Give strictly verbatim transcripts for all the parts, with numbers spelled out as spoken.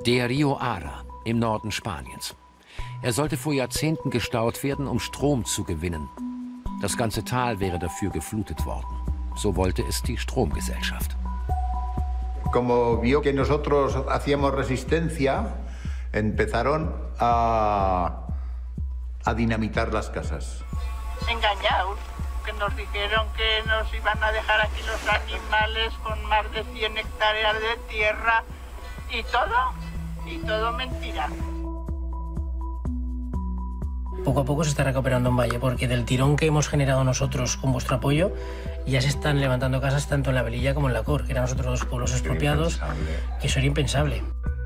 Der Rio Ara im Norden Spaniens. Er sollte vor Jahrzehnten gestaut werden, um Strom zu gewinnen. Das ganze Tal wäre dafür geflutet worden. So wollte es die Stromgesellschaft. Como vio que nosotros hacíamos resistencia, empezaron a, a dinamitar las casas. Engañados, que nos dijeron que nos iban a dejar aquí los animales con más de cien hectáreas de tierra y todo, y todo mentira. Poco a poco se está recuperando un valle, porque del tirón que hemos generado nosotros con vuestro apoyo, ya se están levantando casas tanto en la Velilla como en la Cor, que eran nosotros dos pueblos expropiados, que eso era impensable.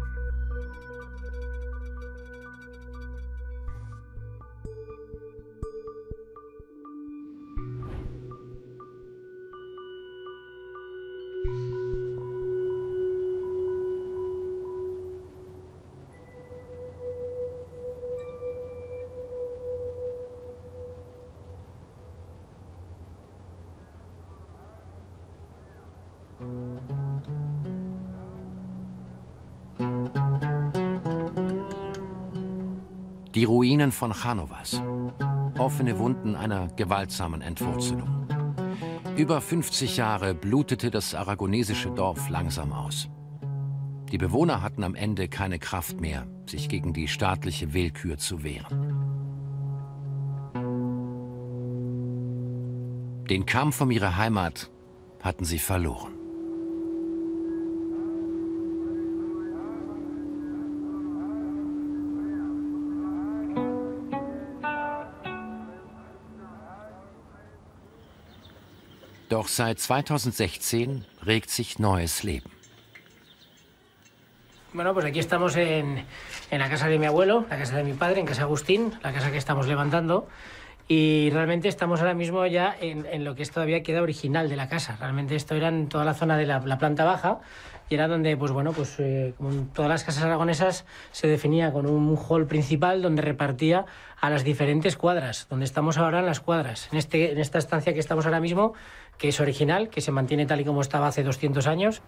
Die Ruinen von Cánovas. Offene Wunden einer gewaltsamen Entwurzelung. Über fünfzig Jahre blutete das aragonesische Dorf langsam aus. Die Bewohner hatten am Ende keine Kraft mehr, sich gegen die staatliche Willkür zu wehren. Den Kampf um ihre Heimat hatten sie verloren. Doch seit zweitausendsechzehn regt sich neues Leben. Bueno, pues aquí estamos en, en la casa de mi abuelo, la casa de mi padre, en Casa Agustín, la casa que estamos levantando. Y realmente estamos ahora mismo ya en, en lo que es todavía queda original de la casa. Realmente esto era en toda la zona de la, la planta baja y era donde, pues bueno, pues eh, como en todas las casas aragonesas se definía con un hall principal donde repartía a las diferentes cuadras, donde estamos ahora en las cuadras. En, este, en esta estancia que estamos ahora mismo, que es original, que se mantiene tal y como estaba hace doscientos años.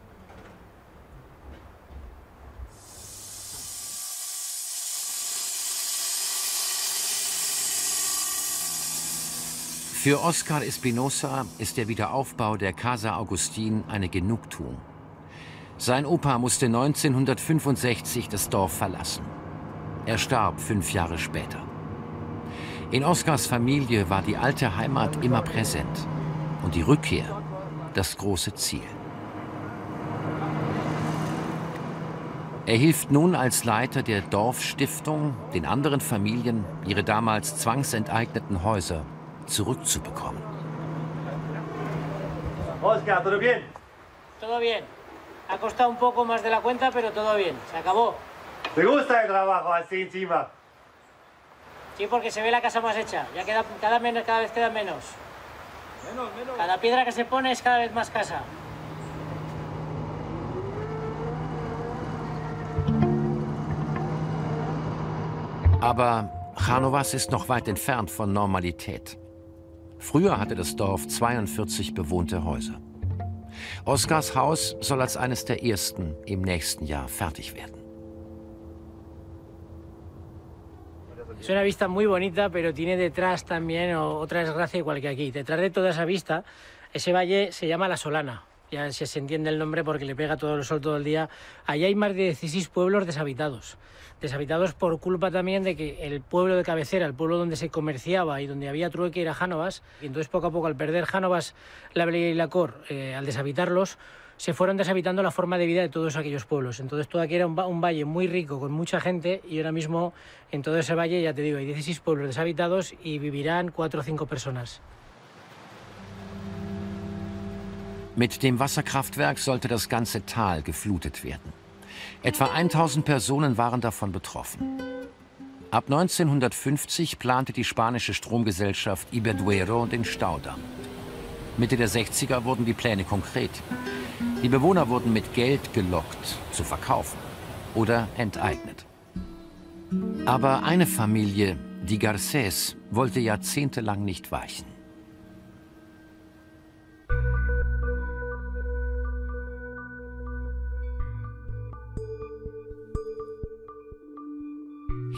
Für Oscar Espinosa ist der Wiederaufbau der Casa Agustín eine Genugtuung. Sein Opa musste neunzehnhundertfünfundsechzig das Dorf verlassen. Er starb fünf Jahre später. In Oscars Familie war die alte Heimat immer präsent und die Rückkehr das große Ziel. Er hilft nun als Leiter der Dorfstiftung den anderen Familien, ihre damals zwangsenteigneten Häuser zurückzubekommen. Oscar, ¿todo bien? Todo bien. Ha costado un poco más de la cuenta, pero todo bien. Se acabó. ¿Te gusta el trabajo así encima? Sí, porque se ve la casa más hecha. Ya queda cada, menos, cada vez queda menos. Menos, menos. Cada piedra que se pone es cada vez más casa. Aber Cánovas ist noch weit entfernt von Normalität. Früher hatte das Dorf zweiundvierzig bewohnte Häuser. Oscars Haus soll als eines der ersten im nächsten Jahr fertig werden. Es una vista muy bonita, pero tiene detrás también otra desgracia igual que aquí. Detrás de toda esa vista, ese valle se llama La Solana. Ya se, se entiende el nombre porque le pega todo el sol todo el día. Allí hay más de dieciséis pueblos deshabitados. Deshabitados por culpa también de que el pueblo de cabecera, el pueblo donde se comerciaba y donde había trueque era Cánovas. Y entonces poco a poco, al perder Cánovas, la Velilla y la Cor, eh, al deshabitarlos, se fueron deshabitando la forma de vida de todos aquellos pueblos. Entonces todo aquí era un, un valle muy rico, con mucha gente, y ahora mismo en todo ese valle, ya te digo, hay dieciséis pueblos deshabitados y vivirán cuatro o cinco personas. Mit dem Wasserkraftwerk sollte das ganze Tal geflutet werden. Etwa tausend Personen waren davon betroffen. Ab neunzehnhundertfünfzig plante die spanische Stromgesellschaft Iberduero den Staudamm. Mitte der sechziger wurden die Pläne konkret. Die Bewohner wurden mit Geld gelockt, zu verkaufen oder enteignet. Aber eine Familie, die Garcés, wollte jahrzehntelang nicht weichen.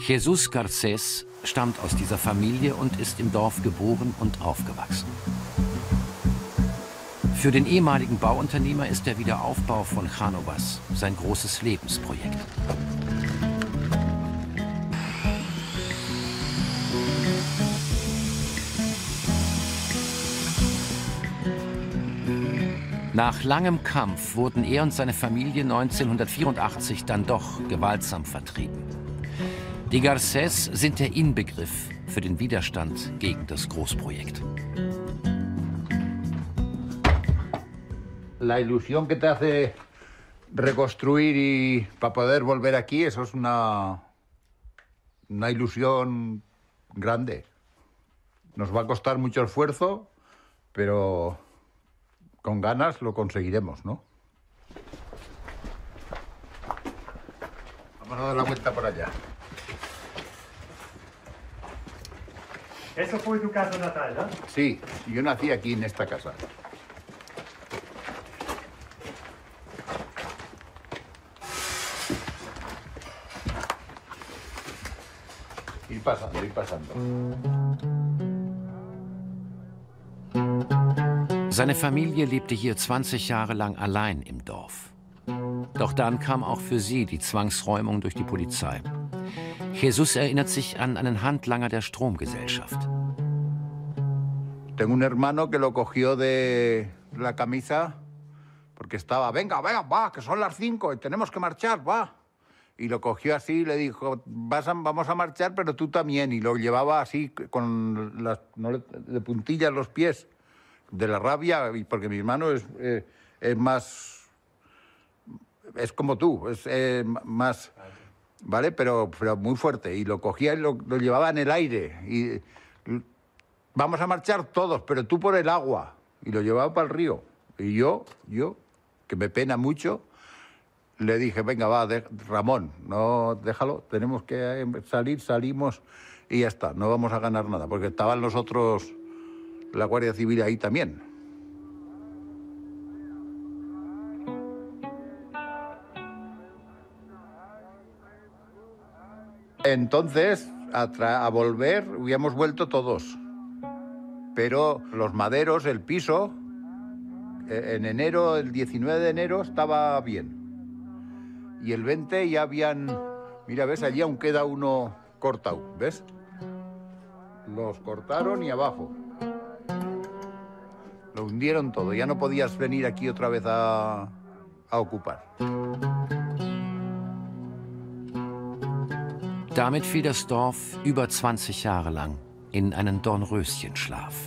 Jesus Garcés stammt aus dieser Familie und ist im Dorf geboren und aufgewachsen. Für den ehemaligen Bauunternehmer ist der Wiederaufbau von Cánovas sein großes Lebensprojekt. Nach langem Kampf wurden er und seine Familie neunzehnhundertvierundachtzig dann doch gewaltsam vertrieben. Die Garcés sind der Inbegriff für den Widerstand gegen das Großprojekt. La ilusión que te hace reconstruir y para poder volver aquí, eso es una, una ilusión grande. Nos va a costar mucho esfuerzo, pero con ganas lo conseguiremos, ¿no? Vamos a dar la vuelta por allá. Eso fue tu casa natal, ¿no? Sí, yo nací aquí en esta casa. Ir pasando, ir pasando. Seine Familie lebte hier zwanzig Jahre lang allein im Dorf. Doch dann kam auch für sie die Zwangsräumung durch die Polizei. Jesus erinnert sich an einen Handlanger der Stromgesellschaft. Tengo un hermano que lo cogió de la camisa porque estaba, venga, venga, va, que son las cinco y tenemos que marchar, va. Y lo cogió así y le dijo, Vas a, vamos a marchar, pero tú también. Y lo llevaba así, con las no le, de puntillas los pies, de la rabia, y porque mi hermano es, eh, es más, es como tú, es eh, más, ¿vale? Pero, pero muy fuerte. Y lo cogía y lo, lo llevaba en el aire. Y vamos a marchar todos, pero tú por el agua. Y lo llevaba para el río. Y yo, yo, que me pena mucho, le dije, venga, va, de, Ramón, no, déjalo, tenemos que salir, salimos y ya está, no vamos a ganar nada, porque estaban los otros, la Guardia Civil ahí también. Entonces, a, a volver, habíamos vuelto todos, pero los maderos, el piso, en enero, el diecinueve de enero, estaba bien. Y el veinte ya habían... Mira, ¿ves? Allí aún queda uno cortado, ¿ves? Los cortaron y abajo. Lo hundieron todo. Ya no podías venir aquí otra vez a, a ocupar. Damit fiel das Dorf über zwanzig Jahre lang in einen Dornröschenschlaf.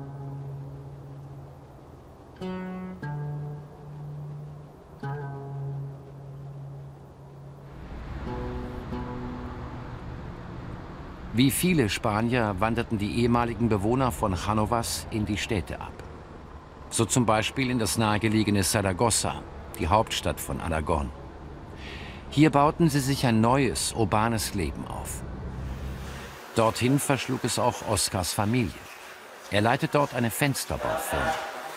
Wie viele Spanier wanderten die ehemaligen Bewohner von Cánovas in die Städte ab. So zum Beispiel in das nahegelegene Saragossa, die Hauptstadt von Aragon. Hier bauten sie sich ein neues, urbanes Leben auf. Dorthin verschlug es auch Oscars Familie. Er leitet dort eine Fensterbaufirma.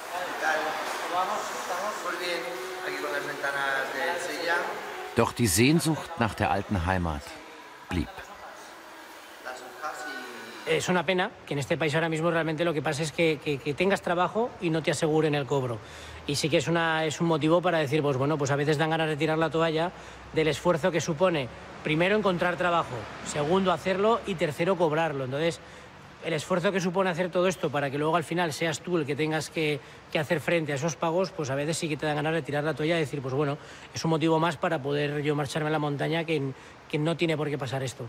Doch die Sehnsucht nach der alten Heimat blieb. Es una pena que en este país ahora mismo realmente lo que pasa es que, que, que tengas trabajo y no te aseguren el cobro. Y sí que es, una, es un motivo para decir, pues bueno, pues a veces dan ganas de tirar la toalla del esfuerzo que supone, primero, encontrar trabajo, segundo, hacerlo y tercero, cobrarlo. Entonces, el esfuerzo que supone hacer todo esto para que luego al final seas tú el que tengas que, que hacer frente a esos pagos, pues a veces sí que te dan ganas de tirar la toalla y decir, pues bueno, es un motivo más para poder yo marcharme a la montaña que, que no tiene por qué pasar esto.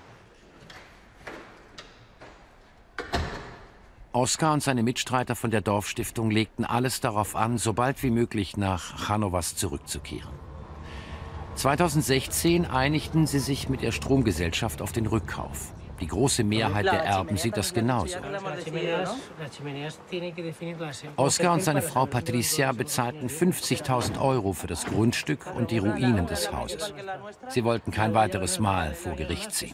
Oscar und seine Mitstreiter von der Dorfstiftung legten alles darauf an, so bald wie möglich nach Cánovas zurückzukehren. zweitausendsechzehn einigten sie sich mit der Stromgesellschaft auf den Rückkauf. Die große Mehrheit der Erben sieht das genauso. Oscar und seine Frau Patricia bezahlten fünfzigtausend Euro für das Grundstück und die Ruinen des Hauses. Sie wollten kein weiteres Mal vor Gericht ziehen.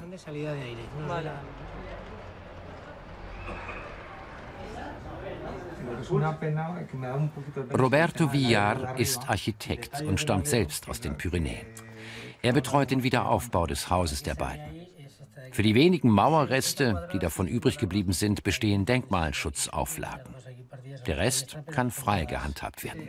Roberto Villar ist Architekt und stammt selbst aus den Pyrenäen. Er betreut den Wiederaufbau des Hauses der beiden. Für die wenigen Mauerreste, die davon übrig geblieben sind, bestehen Denkmalschutzauflagen. Der Rest kann frei gehandhabt werden.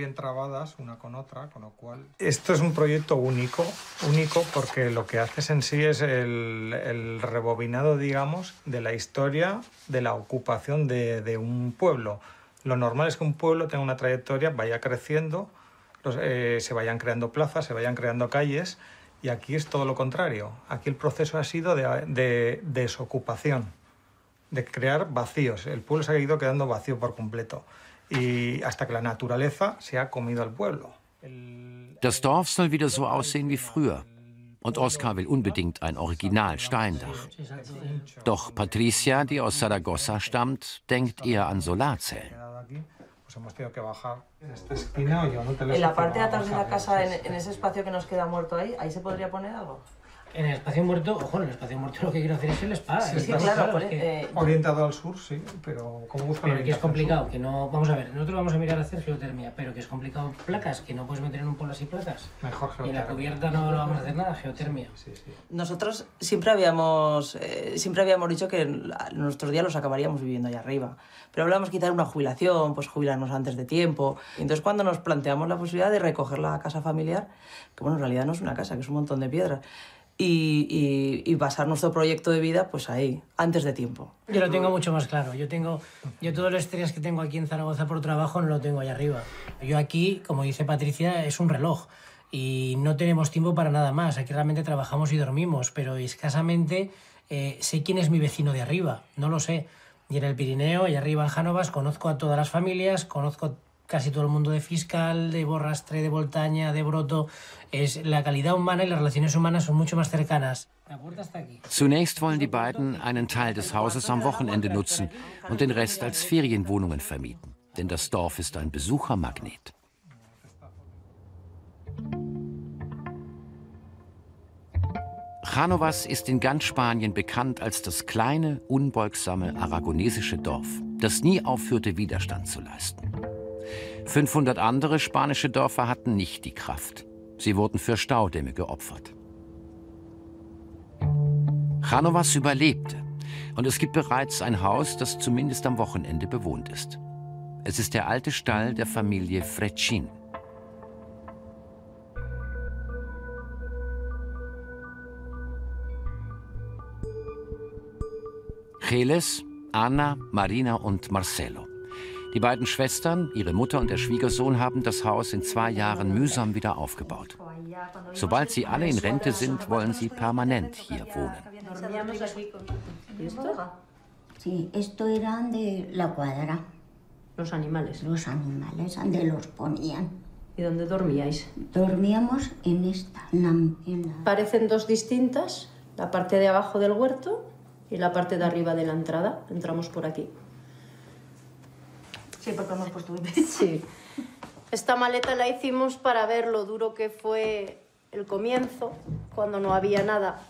Esto es un proyecto único, único porque lo que haces en sí es el, el rebobinado, digamos, de la historia de la ocupación de, de un pueblo. Lo normal es que un pueblo tenga una trayectoria, vaya creciendo, los, eh, se vayan creando plazas, se vayan creando calles, y aquí es todo lo contrario. Aquí el proceso ha sido de, de desocupación, de crear vacíos. El pueblo se ha ido quedando vacío por completo, y hasta que la naturaleza se ha comido al pueblo. Das Dorf soll wieder so aussehen wie früher. Und Oskar will unbedingt ein Original-Steindach. Doch Patricia, die aus Saragossa stammt, denkt eher an Solarzellen. En la parte de atrás de la casa, en, en ese espacio que nos queda muerto ahí, ¿ahí se podría poner algo? En el espacio muerto, ojo, en el espacio muerto lo que quiero hacer es el spa. Sí, sí, claro, claro, es que... eh, orientado al sur, sí, pero como busca Pero que es complicado, que no... Vamos a ver, nosotros vamos a mirar a hacer geotermia, pero que es complicado placas, que no puedes meter en un pueblo así placas. Mejor geotermia. Y en la cubierta no lo vamos a hacer nada, geotermia. Sí, sí. Nosotros siempre habíamos, eh, siempre habíamos dicho que nuestros días los acabaríamos viviendo allá arriba. Pero hablábamos quitar una jubilación, pues jubilarnos antes de tiempo. Y entonces cuando nos planteamos la posibilidad de recoger la casa familiar, que bueno, en realidad no es una casa, que es un montón de piedras, Y, y, y basar nuestro proyecto de vida pues ahí, antes de tiempo. Yo lo tengo mucho más claro. Yo tengo, yo todo el estrés que tengo aquí en Zaragoza por trabajo no lo tengo allá arriba. Yo aquí, como dice Patricia, es un reloj y no tenemos tiempo para nada más. Aquí realmente trabajamos y dormimos, pero escasamente eh, sé quién es mi vecino de arriba, no lo sé. Y en el Pirineo, allá arriba en Jánovas, conozco a todas las familias, conozco casi todo el mundo de Fiscal, de Borrastre, de Voltaña, de Broto. Es, la calidad humana y las relaciones humanas son mucho más cercanas. La puerta está aquí. Zunächst wollen die beiden einen Teil des Hauses am Wochenende nutzen und den Rest als Ferienwohnungen vermieten. Denn das Dorf ist ein Besuchermagnet. Jánovas ist in ganz Spanien bekannt als das kleine, unbeugsame aragonesische Dorf, das nie aufhörte, Widerstand zu leisten. fünfhundert andere spanische Dörfer hatten nicht die Kraft. Sie wurden für Staudämme geopfert. Jánovas überlebte und es gibt bereits ein Haus, das zumindest am Wochenende bewohnt ist. Es ist der alte Stall der Familie Frechin. Geles, Ana, Marina und Marcelo. Die beiden Schwestern, ihre Mutter und der Schwiegersohn haben das Haus in zwei Jahren mühsam wieder aufgebaut. Sobald sie alle in Rente sind, wollen sie permanent hier wohnen. Sí, esto eran de la cuadra. Los animales. Los animales, donde los ponían. ¿Y dónde dormíais? Dormíamos en esta. En la, en la... Parecen dos distintas, la parte de abajo del huerto y la parte de arriba de la entrada. Entramos por aquí. Sí, porque hemos puesto un... Sí. Esta maleta la hicimos para ver lo duro que fue el comienzo, cuando no había nada.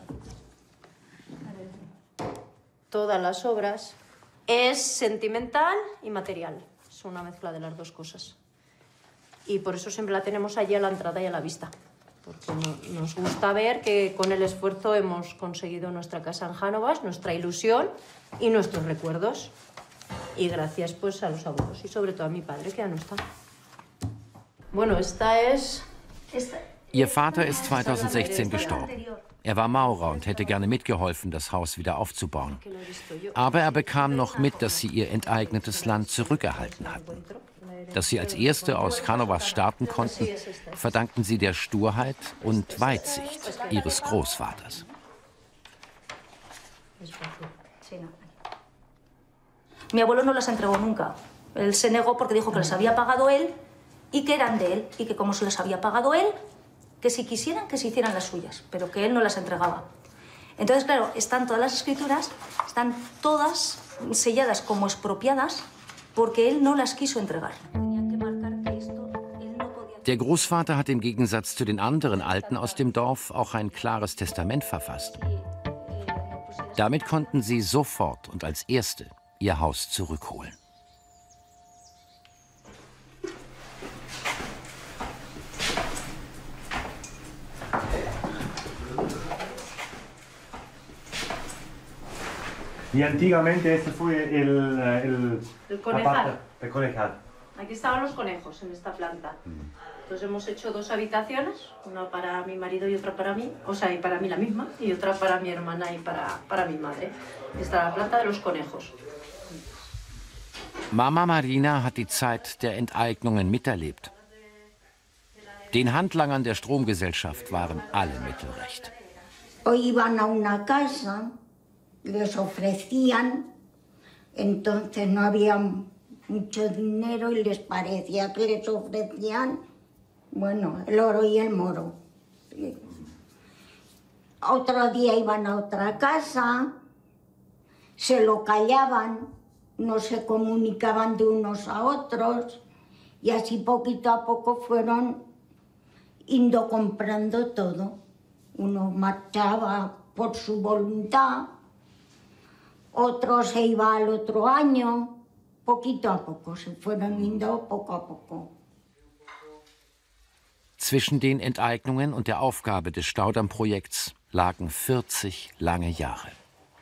Todas las obras. Es sentimental y material. Es una mezcla de las dos cosas. Y por eso siempre la tenemos allí a la entrada y a la vista. Porque no, nos gusta ver que con el esfuerzo hemos conseguido nuestra casa en Jánovas, nuestra ilusión y nuestros recuerdos. Y gracias pues a los abuelos y sobre todo a mi padre, que ya no está. Bueno, esta es... Ihr Vater ist zweitausendsechzehn gestorben. Er war Maurer und hätte gerne mitgeholfen, das Haus wieder aufzubauen. Aber er bekam noch mit, dass sie ihr enteignetes Land zurückerhalten hatten. Dass sie als Erste aus Jánovas starten konnten, verdanken sie der Sturheit und Weitsicht ihres Großvaters. Mi abuelo no las entregó nunca. Él se negó porque dijo que las había pagado él y que eran de él. Y que como se las había pagado él, que si quisieran, que se hicieran las suyas. Pero que él no las entregaba. Entonces, claro, están todas las escrituras, están todas selladas como expropiadas porque él no las quiso entregar. Der Großvater hat im Gegensatz zu den anderen Alten aus dem Dorf auch ein klares Testament verfasst. Damit konnten sie sofort und als Erste ihr Haus zurückholen. Y antiguamente este fue el... El, el conejal. El conejal. Aquí estaban los conejos en esta planta. Entonces hemos hecho dos habitaciones, una para mi marido y otra para mí, o sea, y para mí la misma, y otra para mi hermana y para, para mi madre. Esta es la planta de los conejos. Mama Marina hat die Zeit der Enteignungen miterlebt. Den Handlangern der Stromgesellschaft waren alle Mittel recht. O iban a una casa, les ofrecían, entonces no había mucho dinero y les parecía que les ofrecían, bueno, el oro y el moro. Otro día iban a otra casa, se lo callaban, no se comunicaban de unos a otros y así poquito a poco fueron indo comprando todo. Uno marchaba por su voluntad, otro se iba al otro año, poquito a poco, se fueron indo poco a poco. Zwischen den Enteignungen und der Aufgabe des Staudammprojekts lagen vierzig lange Jahre.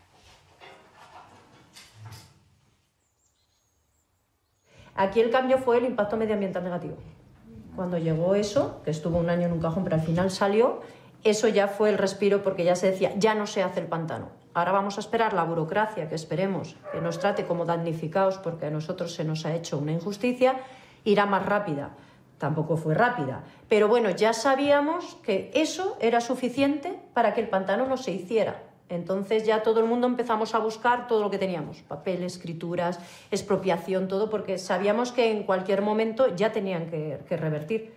Aquí el cambio fue el impacto medioambiental negativo. Cuando llegó eso, que estuvo un año en un cajón, pero al final salió, eso ya fue el respiro porque ya se decía, ya no se hace el pantano. Ahora vamos a esperar la burocracia, que esperemos que nos trate como damnificados porque a nosotros se nos ha hecho una injusticia, irá más rápida. Tampoco fue rápida. Pero bueno, ya sabíamos que eso era suficiente para que el pantano no se hiciera. Entonces ya todo el mundo empezamos a buscar todo lo que teníamos, papel, escrituras, expropiación, todo, porque sabíamos que en cualquier momento ya tenían que, que revertir.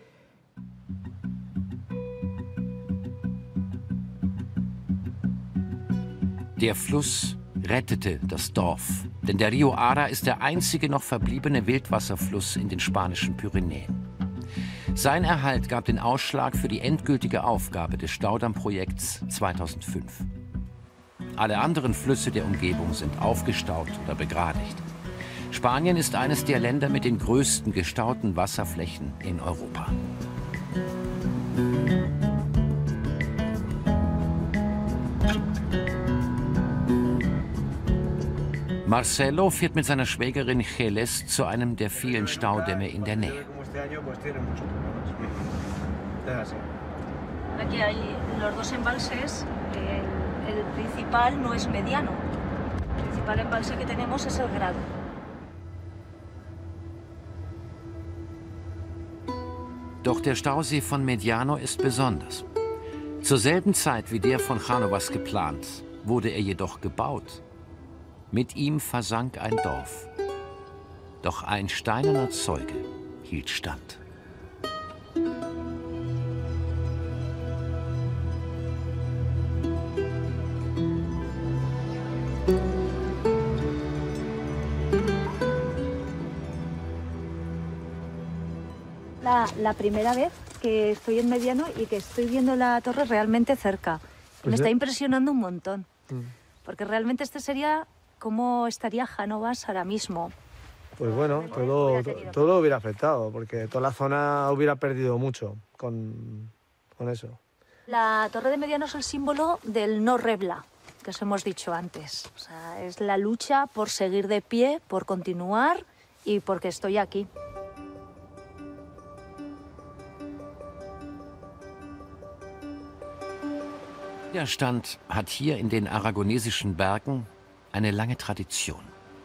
Der Fluss rettete das Dorf, denn der Rio Adda ist der einzige noch verbliebene Wildwasserfluss in den spanischen Pyrenäen. Sein Erhalt gab den Ausschlag für die endgültige Aufgabe des Staudammprojekts zweitausendfünf. Alle anderen Flüsse der Umgebung sind aufgestaut oder begradigt. Spanien ist eines der Länder mit den größten gestauten Wasserflächen in Europa. Marcelo fährt mit seiner Schwägerin Geles zu einem der vielen Staudämme in der Nähe. Aquí hay los dos embalses. El, el principal no es mediano. El principal embalse que tenemos es el Grado. Doch der Stausee von Mediano ist besonders. Zur selben Zeit wie der von Cánovas geplant, wurde er jedoch gebaut. Mit ihm versank ein Dorf. Doch ein steinerner Zeuge hielt stand. La, la primera vez que estoy en Mediano y que estoy viendo la torre realmente cerca. Me está impresionando un montón. Porque realmente este sería cómo estaría Cánovas ahora mismo. Pues bueno, todo, todo lo hubiera afectado, porque toda la zona hubiera perdido mucho con, con eso. La torre de Mediano es el símbolo del no rebla, que os hemos dicho antes. O sea, es la lucha por seguir de pie, por continuar y porque estoy aquí. Der Stand hat hier in den aragonesischen Bergen eine lange Tradition.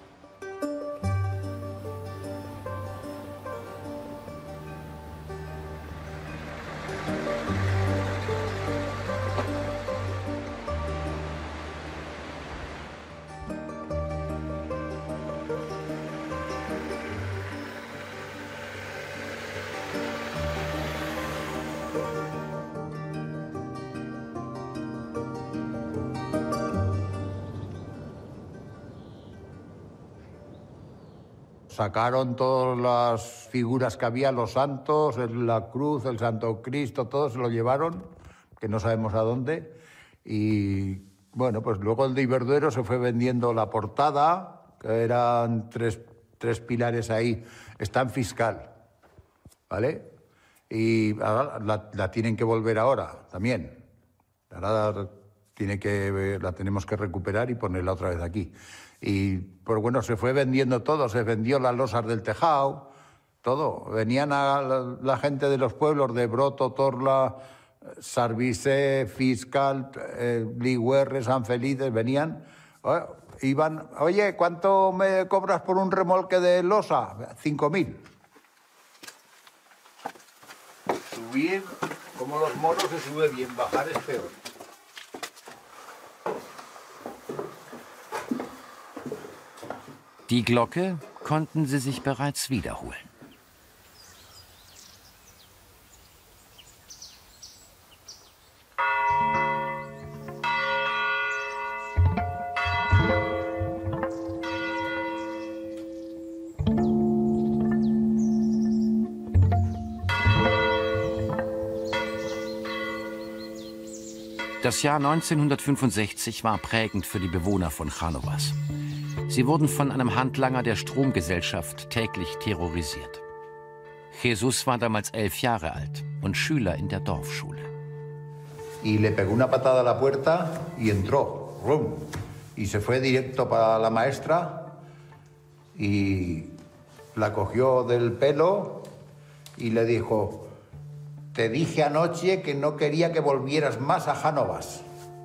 Sacaron todas las figuras que había, los santos, la cruz, el Santo Cristo, todo se lo llevaron, que no sabemos a dónde. Y bueno, pues luego el de Iberduero se fue vendiendo la portada, que eran tres, tres pilares ahí. Está en fiscal, ¿vale? Y ahora la, la tienen que volver ahora también. Ahora tiene que, la tenemos que recuperar y ponerla otra vez aquí. Y pues bueno, se fue vendiendo todo, se vendió las losas del tejado, todo. Venían a la, la gente de los pueblos de Broto, Torla, Sarvisé, Fiscal, eh, Ligüerre, San Felices, venían, eh, iban, oye, ¿cuánto me cobras por un remolque de losa? Cinco mil. Subir, como los moros, se sube bien, bajar es peor. Die Glocke konnten sie sich bereits wiederholen. Das Jahr neunzehnhundertfünfundsechzig war prägend für die Bewohner von Chánovas. Sie wurden von einem Handlanger der Stromgesellschaft täglich terrorisiert. Jesús war damals elf Jahre alt und Schüler in der Dorfschule. Y le pegó una patada a la puerta y entró. ¡Rum! Y se fue directo para la maestra y la cogió del pelo y le dijo: te dije anoche que no quería que volvieras más a Chánovas.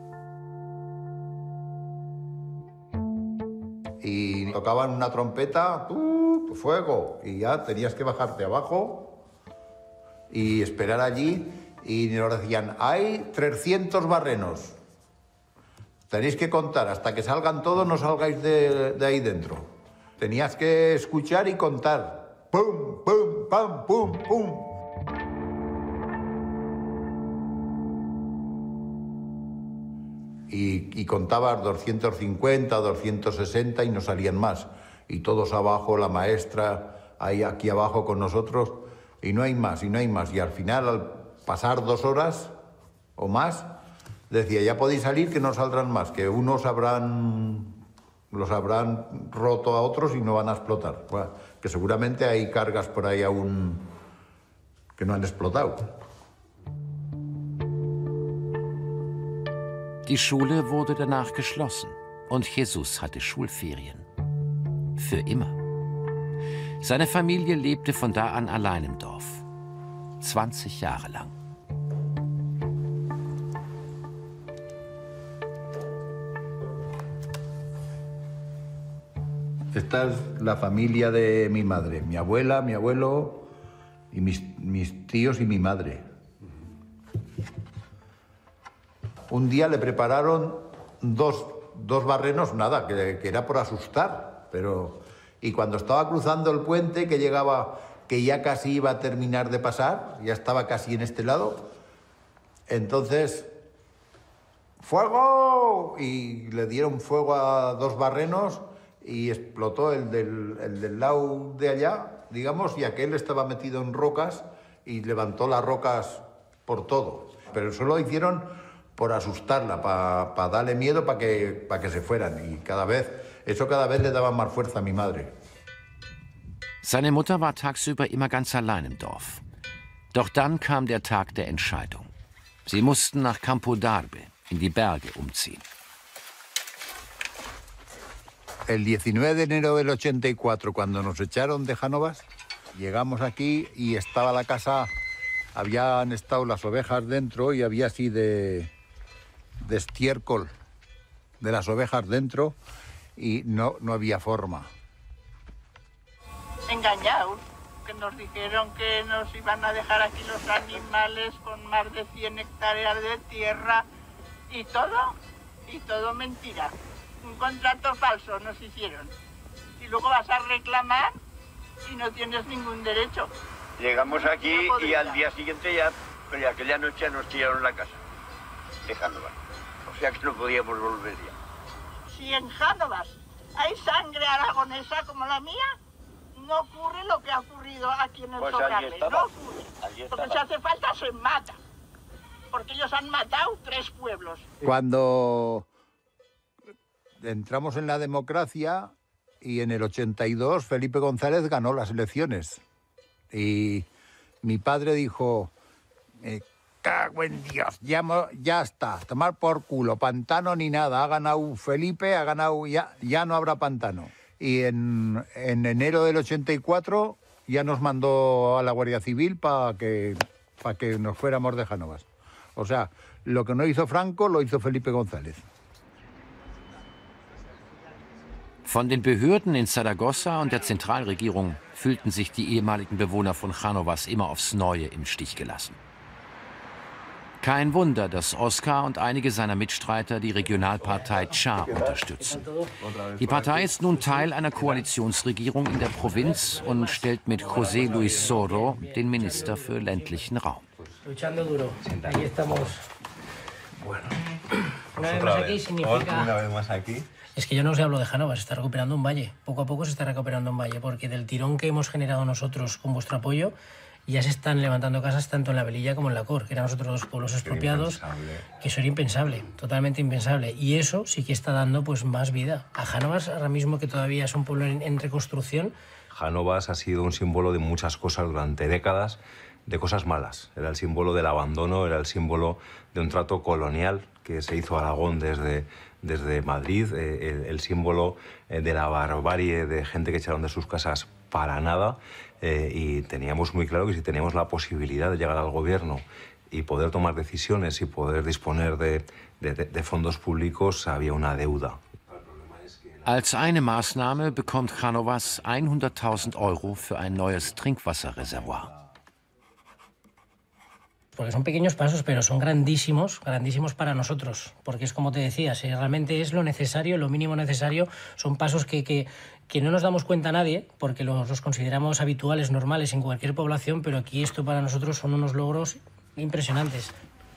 Y tocaban una trompeta, ¡tú! Fuego, y ya tenías que bajarte abajo y esperar allí, y nos decían: hay trescientos barrenos, tenéis que contar, hasta que salgan todos no salgáis de, de ahí dentro. Tenías que escuchar y contar, pum, pum, pam, pum, pum. Y, y contabas doscientos cincuenta, doscientos sesenta y no salían más. Y todos abajo, la maestra, ahí aquí abajo con nosotros, y no hay más, y no hay más. Y al final, al pasar dos horas o más, decía: ya podéis salir, que no saldrán más, que unos habrán, los habrán roto a otros y no van a explotar. Bueno, que seguramente hay cargas por ahí aún que no han explotado. Die Schule wurde danach geschlossen und Jesús hatte Schulferien. Für immer. Seine Familie lebte von da an allein im Dorf. zwanzig Jahre lang. Esta es la familia de mi madre, mi abuela, mi abuelo y mis, mis tíos y mi madre. Un día le prepararon dos, dos barrenos, nada, que, que era por asustar, pero... Y cuando estaba cruzando el puente, que llegaba, que ya casi iba a terminar de pasar, ya estaba casi en este lado, entonces... ¡Fuego! Y le dieron fuego a dos barrenos y explotó el del, el del lado de allá, digamos, y aquel estaba metido en rocas y levantó las rocas por todo. Pero eso lo hicieron por asustarla, para pa darle miedo, para que, pa que se fueran. Y cada vez, eso cada vez le daba más fuerza a mi madre. Seine Mutter war tagsüber immer ganz allein im Dorf. Doch dann kam der Tag der Entscheidung. Sie mussten nach Campo d'Arbe, in die Berge, umziehen. El diecinueve de enero del ochenta y cuatro, cuando nos echaron de Chánovas, llegamos aquí y estaba la casa, habían estado las ovejas dentro y había así de, de estiércol de las ovejas dentro y no, no había forma. Engañados, que nos dijeron que nos iban a dejar aquí los animales con más de cien hectáreas de tierra y todo, y todo mentira. Un contrato falso nos hicieron. Y luego vas a reclamar y no tienes ningún derecho. Llegamos aquí no y al día siguiente ya, pues aquella noche nos tiraron la casa de Chánovas. O sea que no podíamos volver ya. Si en Chánovas hay sangre aragonesa como la mía, no ocurre lo que ha ocurrido aquí en el pues Socable. No ocurre. Allí Porque si hace falta se mata. Porque ellos han matado tres pueblos. Cuando entramos en la democracia y en el ochenta y dos Felipe González ganó las elecciones. Y mi padre dijo, eh, cago en Dios, ya, ya está, tomar por culo, pantano ni nada, ha ganado Felipe, ha ganado, ya, ya no habrá pantano. Y en, en enero del ochenta y cuatro ya nos mandó a la Guardia Civil para que, pa que nos fuéramos de Jánovas. O sea, lo que no hizo Franco lo hizo Felipe González. Von den Behörden in Zaragoza und der Zentralregierung fühlten sich die ehemaligen Bewohner von Jánovas immer aufs Neue im Stich gelassen. Kein Wunder, dass Oscar und einige seiner Mitstreiter die Regionalpartei Cha unterstützen. Die Partei ist nun Teil einer Koalitionsregierung in der Provinz und stellt mit José Luis Soro den Minister für ländlichen Raum. Luchando duro. Aquí estamos. Bueno, una vez más aquí significa... Una vez más aquí. Es que yo no os hablo de Jánovas, se está recuperando un valle. Poco a poco se está recuperando un valle, porque del tirón que hemos generado nosotros con vuestro apoyo, ya se están levantando casas tanto en la Velilla como en la Cor, que eran nosotros dos pueblos expropiados, que eso era impensable, totalmente impensable. Y eso sí que está dando pues más vida. A Jánovas, ahora mismo que todavía es un pueblo en, en reconstrucción... Jánovas ha sido un símbolo de muchas cosas durante décadas, de cosas malas. Era el símbolo del abandono, era el símbolo de un trato colonial que se hizo a Aragón desde, desde Madrid, eh, el, el símbolo eh, de la barbarie, de gente que echaron de sus casas para nada. Eh, y teníamos muy claro que si teníamos la posibilidad de llegar al gobierno y poder tomar decisiones y poder disponer de, de, de fondos públicos, había una deuda. Als eine Maßnahme bekommt Jánovas hunderttausend Euro für ein neues Trinkwasserreservoir. Porque son pequeños pasos, pero son grandísimos, grandísimos para nosotros. Porque es como te decía, si realmente es lo necesario, lo mínimo necesario, son pasos que, que, que no nos damos cuenta a nadie, porque los, los consideramos habituales, normales en cualquier población, pero aquí esto para nosotros son unos logros impresionantes.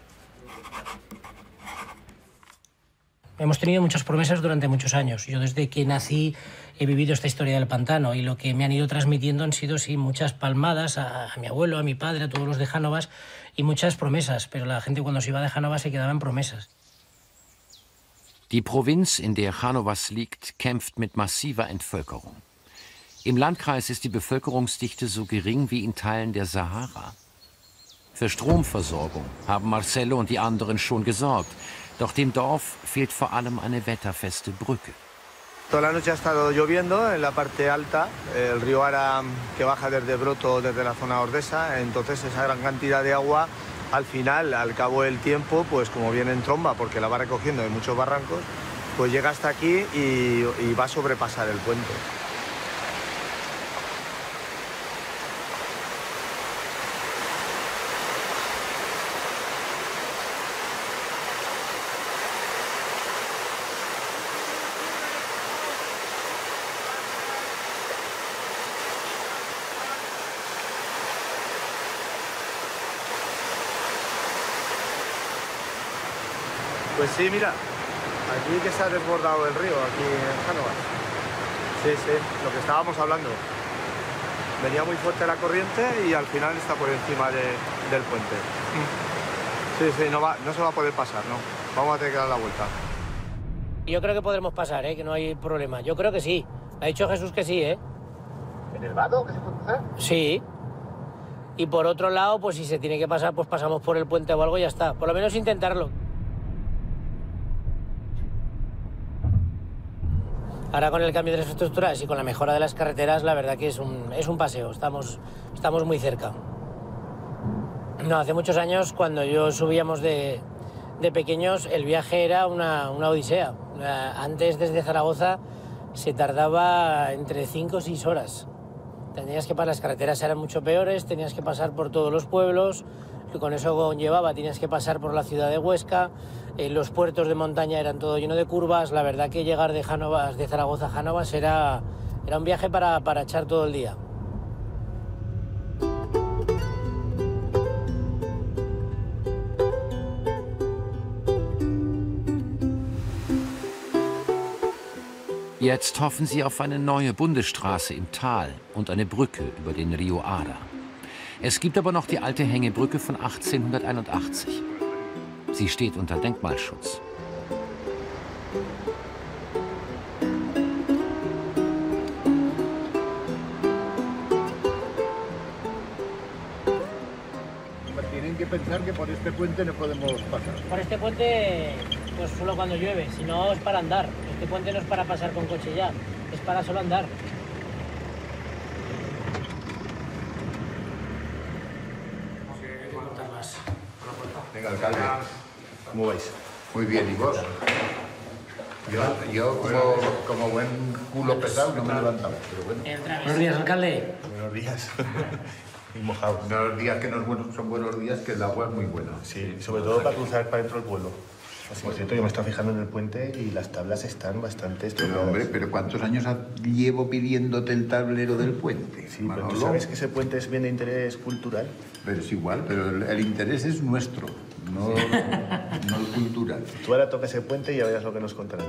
Hemos tenido muchas promesas durante muchos años. Yo desde que nací he vivido esta historia del pantano y lo que me han ido transmitiendo han sido sí, muchas palmadas a, a mi abuelo, a mi padre, a todos los de Jánovas y muchas promesas, pero la gente cuando se iba de Jánovas se quedaba en promesas. Die Provinz, in der Jánovas liegt, kämpft mit massiver Entvölkerung. Im Landkreis ist die Bevölkerungsdichte so gering wie in Teilen der Sahara. Für Stromversorgung haben Marcelo und die anderen schon gesorgt. Doch dem Dorf fehlt vor allem eine wetterfeste Brücke. Toda la noche ha estado lloviendo en la parte alta, el río Ara que baja desde Broto, desde la zona ordesa, entonces esa gran cantidad de agua al final, al cabo del tiempo, pues como viene en tromba, porque la va recogiendo de muchos barrancos, pues llega hasta aquí y, y va a sobrepasar el puente. Pues sí, mira, aquí que se ha desbordado el río, aquí en Jánovas. Sí, sí, lo que estábamos hablando. Venía muy fuerte la corriente y al final está por encima de, del puente. Sí, sí, no, va, no se va a poder pasar, ¿no? Vamos a tener que dar la vuelta. Yo creo que podremos pasar, ¿eh? Que no hay problema. Yo creo que sí. Ha dicho Jesús que sí, ¿eh? ¿En el vado que se puede pasar? Sí. Y por otro lado, pues si se tiene que pasar, pues pasamos por el puente o algo y ya está. Por lo menos intentarlo. Ahora con el cambio de las infraestructuras y con la mejora de las carreteras, la verdad que es un, es un paseo, estamos, estamos muy cerca. No, hace muchos años, cuando yo subíamos de, de pequeños, el viaje era una, una odisea. Antes, desde Zaragoza, se tardaba entre cinco o seis horas. Tenías que pasar, las carreteras eran mucho peores, tenías que pasar por todos los pueblos, y con eso conllevaba, tenías que pasar por la ciudad de Huesca. Eh, los puertos de montaña eran todo lleno de curvas. La verdad que llegar de Jánovas, de Zaragoza a Jánovas era, era un viaje para, para echar todo el día. Jetzt hoffen sie auf eine neue Bundesstraße im Tal und eine Brücke über den Rio Ara. Es gibt aber noch die alte Hängebrücke von achtzehnhunderteinundachtzig. Sie steht unter Denkmalschutz. Tienen que pensar que por este puente no podemos pasar. Por este puente, pues solo cuando llueve, si no es para andar. Este puente no es para pasar con coche ya, es para solo andar. Venga, alcalde. ¿Cómo vais? Muy bien, ¿y vos? Yo, yo como, como buen culo pesado no me levantaba, pero bueno. Buenos días, alcalde. Buenos días. Y mojados. Unos días que no es bueno, son buenos días, que el agua es muy buena. Sí, sobre todo para cruzar para dentro del pueblo. Por cierto, yo me estaba fijando en el puente y las tablas están bastante estropeadas. Pero hombre, ¿pero cuántos años llevo pidiéndote el tablero del puente? Sí, pero tú sabes que ese puente es bien de interés cultural. Pero es igual, pero el, el interés es nuestro, no, no el cultural. Tú ahora toca ese puente y ya verás lo que nos contarán.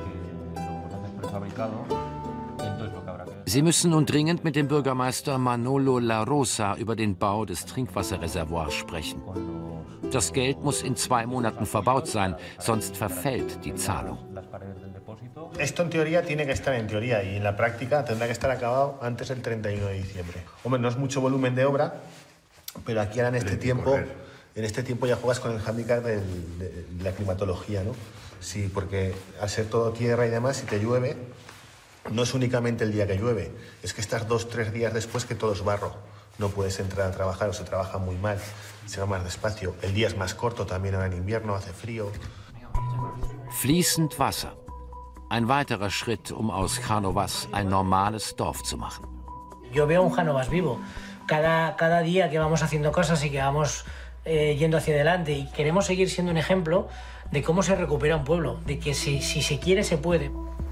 Sie müssen nun dringend mit dem Bürgermeister Manolo La Rosa über den Bau des Trinkwasserreservoirs sprechen. Das Geld muss in zwei Monaten verbaut sein, sonst verfällt die Zahlung. Esto en teoría tiene que estar en teoría y en la práctica tendrá que estar acabado antes del treinta y uno de diciembre. Hombre, no es mucho volumen de obra, pero aquí ahora en este tiempo, en este tiempo ya juegas con el hándicap de la climatología, ¿no? Sí, porque al ser todo tierra y demás, si te llueve, no es únicamente el día que llueve, es que estás dos, tres días después que todo es barro. No puedes entrar a trabajar o se trabaja muy mal, se va más despacio. El día es más corto también ahora en invierno, hace frío. Fließend Wasser. Ein weiterer Schritt, um aus Chánovas ein normales Dorf zu machen. Yo veo un Chánovas vivo. Cada, cada día que vamos haciendo cosas y que vamos eh, yendo hacia adelante y queremos seguir siendo un ejemplo de cómo se recupera un pueblo, de que si, si se quiere se puede.